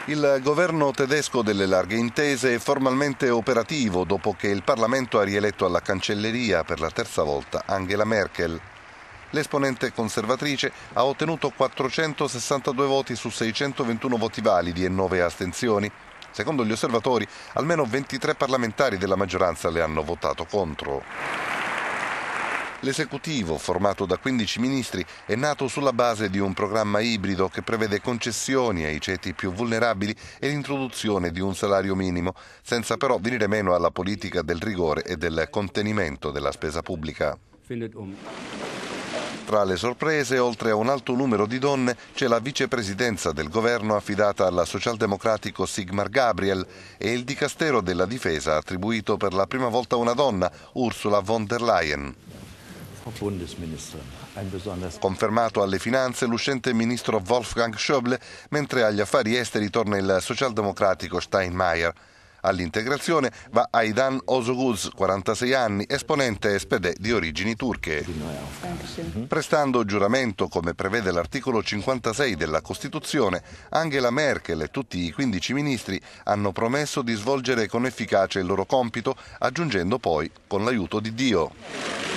Il governo tedesco delle larghe intese è formalmente operativo dopo che il Parlamento ha rieletto alla cancelleria per la terza volta Angela Merkel. L'esponente conservatrice ha ottenuto 462 voti su 621 voti validi e 9 astensioni. Secondo gli osservatori, almeno 23 parlamentari della maggioranza le hanno votato contro. L'esecutivo, formato da 15 ministri, è nato sulla base di un programma ibrido che prevede concessioni ai ceti più vulnerabili e l'introduzione di un salario minimo, senza però venire meno alla politica del rigore e del contenimento della spesa pubblica. Tra le sorprese, oltre a un alto numero di donne, c'è la vicepresidenza del governo affidata al socialdemocratico Sigmar Gabriel e il dicastero della difesa attribuito per la prima volta a una donna, Ursula von der Leyen. Confermato alle finanze l'uscente ministro Wolfgang Schäuble, mentre agli affari esteri torna il socialdemocratico Steinmeier. All'integrazione va Aydan Özgür, 46 anni, esponente SPD di origini turche. Prestando giuramento, come prevede l'articolo 56 della Costituzione, Angela Merkel e tutti i 15 ministri hanno promesso di svolgere con efficacia il loro compito, aggiungendo poi con l'aiuto di Dio.